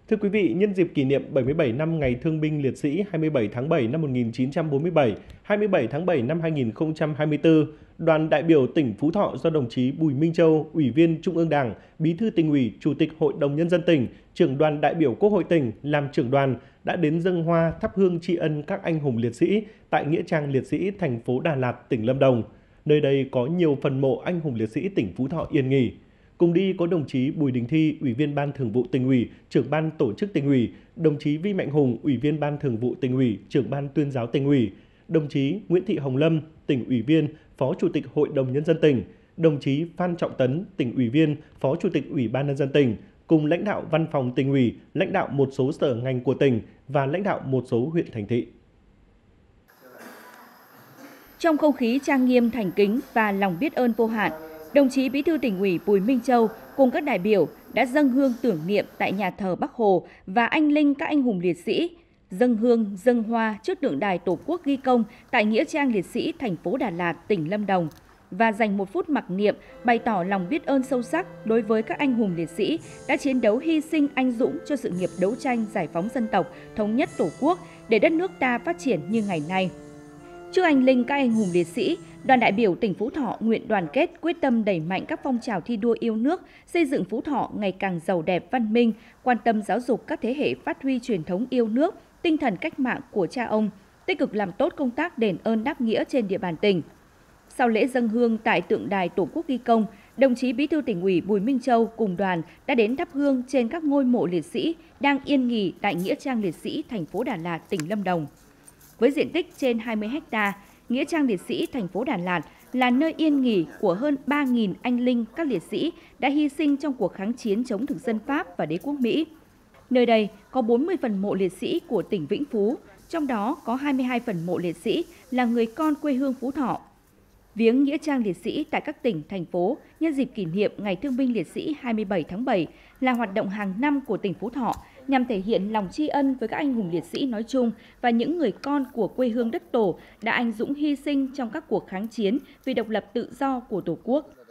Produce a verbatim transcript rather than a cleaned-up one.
Thưa quý vị, nhân dịp kỷ niệm bảy mươi bảy năm Ngày Thương binh Liệt sĩ hai mươi bảy tháng bảy năm một nghìn chín trăm bốn mươi bảy, hai mươi bảy tháng bảy năm hai nghìn không trăm hai mươi tư, đoàn đại biểu tỉnh Phú Thọ do đồng chí Bùi Minh Châu, Ủy viên Trung ương Đảng, Bí thư Tỉnh ủy, Chủ tịch Hội đồng Nhân dân tỉnh, trưởng đoàn đại biểu Quốc hội tỉnh làm trưởng đoàn đã đến dâng hoa thắp hương tri ân các anh hùng liệt sĩ tại Nghĩa trang Liệt sĩ thành phố Đà Lạt, tỉnh Lâm Đồng. Nơi đây có nhiều phần mộ anh hùng liệt sĩ tỉnh Phú Thọ yên nghỉ. Cùng đi có đồng chí Bùi Đình Thi, Ủy viên Ban Thường vụ Tỉnh ủy, Trưởng ban Tổ chức Tỉnh ủy, đồng chí Vi Mạnh Hùng, Ủy viên Ban Thường vụ Tỉnh ủy, Trưởng ban Tuyên giáo Tỉnh ủy, đồng chí Nguyễn Thị Hồng Lâm, Tỉnh ủy viên, Phó Chủ tịch Hội đồng Nhân dân tỉnh, đồng chí Phan Trọng Tấn, Tỉnh ủy viên, Phó Chủ tịch Ủy ban Nhân dân tỉnh, cùng lãnh đạo Văn phòng Tỉnh ủy, lãnh đạo một số sở ngành của tỉnh và lãnh đạo một số huyện thành thị. Trong không khí trang nghiêm thành kính và lòng biết ơn vô hạn, đồng chí Bí thư Tỉnh ủy Bùi Minh Châu cùng các đại biểu đã dâng hương tưởng niệm tại nhà thờ Bắc Hồ và anh linh các anh hùng liệt sĩ, dâng hương, dâng hoa trước tượng đài Tổ quốc ghi công tại Nghĩa trang Liệt sĩ thành phố Đà Lạt, tỉnh Lâm Đồng và dành một phút mặc niệm bày tỏ lòng biết ơn sâu sắc đối với các anh hùng liệt sĩ đã chiến đấu hy sinh anh dũng cho sự nghiệp đấu tranh giải phóng dân tộc, thống nhất Tổ quốc để đất nước ta phát triển như ngày nay. Trước anh linh các anh hùng liệt sĩ, đoàn đại biểu tỉnh Phú Thọ nguyện đoàn kết quyết tâm đẩy mạnh các phong trào thi đua yêu nước, xây dựng Phú Thọ ngày càng giàu đẹp văn minh, quan tâm giáo dục các thế hệ phát huy truyền thống yêu nước, tinh thần cách mạng của cha ông, tích cực làm tốt công tác đền ơn đáp nghĩa trên địa bàn tỉnh. Sau lễ dâng hương tại tượng đài Tổ quốc ghi công, đồng chí Bí thư Tỉnh ủy Bùi Minh Châu cùng đoàn đã đến thắp hương trên các ngôi mộ liệt sĩ đang yên nghỉ tại Nghĩa trang Liệt sĩ thành phố Đà Lạt, tỉnh Lâm Đồng. Với diện tích trên hai mươi héc ta, Nghĩa trang Liệt sĩ thành phố Đà Lạt là nơi yên nghỉ của hơn ba nghìn anh linh các liệt sĩ đã hy sinh trong cuộc kháng chiến chống thực dân Pháp và đế quốc Mỹ. Nơi đây có bốn mươi phần mộ liệt sĩ của tỉnh Vĩnh Phú, trong đó có hai mươi hai phần mộ liệt sĩ là người con quê hương Phú Thọ. Viếng Nghĩa trang Liệt sĩ tại các tỉnh, thành phố nhân dịp kỷ niệm Ngày Thương binh Liệt sĩ hai mươi bảy tháng bảy là hoạt động hàng năm của tỉnh Phú Thọ nhằm thể hiện lòng tri ân với các anh hùng liệt sĩ nói chung và những người con của quê hương đất tổ đã anh dũng hy sinh trong các cuộc kháng chiến vì độc lập tự do của Tổ quốc.